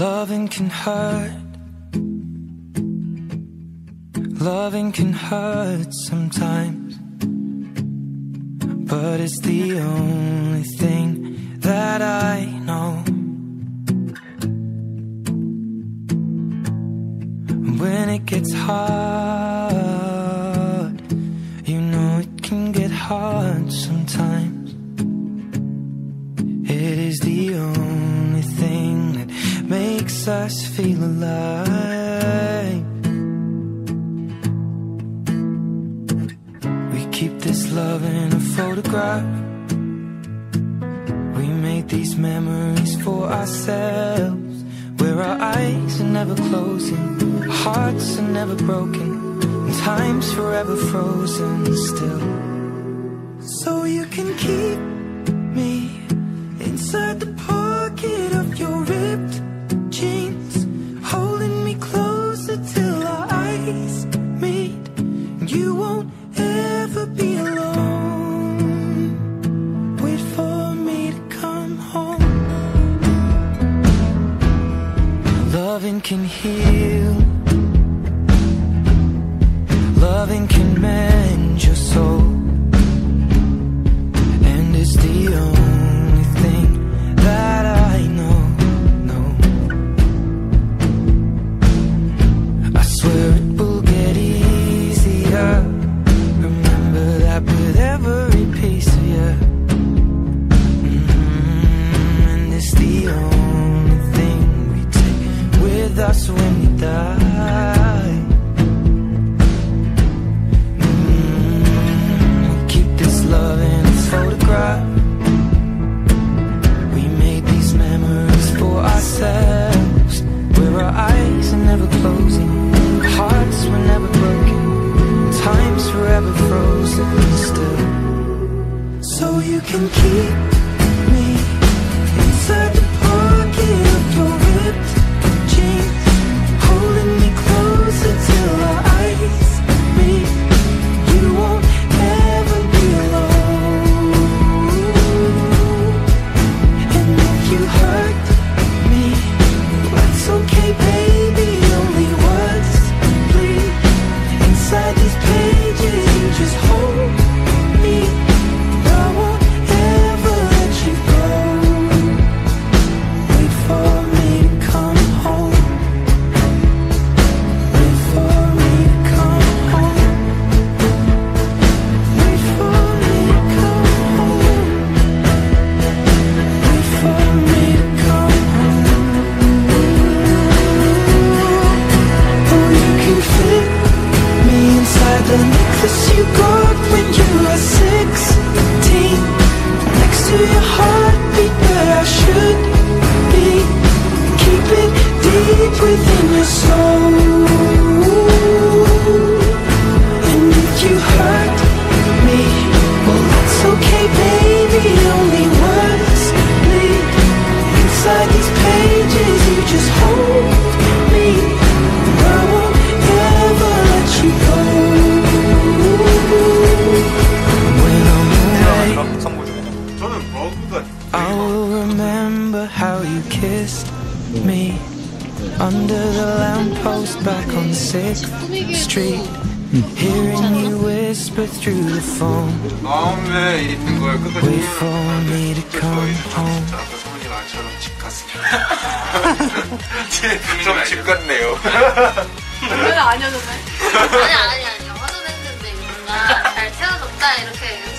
Loving can hurt. Loving can hurt sometimes, but it's the only thing that I know. When it gets hard, you know it can get hard sometimes. It is the only thing that makes us feel alive. We keep this love in a photograph. We made these memories for ourselves, where our eyes are never closing, our hearts are never broken, and time's forever frozen still. So you can keep me inside the pocket of your ripped jeans, holding me closer till our eyes meet, and you won't ever be alone. Wait for me to come home. Loving can heal. Loving can mend your soul, and it's the only thing that I know. I swear it will get easier. Remember that with every piece of you. And it's the only thing we take with us when we die. We keep this love in a photograph. We made these memories for ourselves, where our eyes are never closing, our hearts were never broken, time's forever frozen still. So you can keep me inside the pocket of your ripped jeans, holding me closer till our eyes meet. You won't ever be alone. And if you hurt me, that's okay, baby. Only words bleed inside these pages. You just hold me. I won't ever let you go. Wait for me to come home. Wait for me to come home. Wait for me to come home. Wait for me to come home. Oh, you can fit me inside the necklace you got when you were 16, next to your heartbeat where I should be. Keep it deep within your soul. And if you hurt me, well, that's okay, baby. Only words bleed inside these pages. You just hold me. I won't ever let you go. When I'm away, I will remember how you kissed me under the lamppost back on 6th Street, hearing you whisper through the phone. Wait for me to come home. 좀 집 같네요. 아니야. 화장했는데 뭔가 잘 채워줬다 이렇게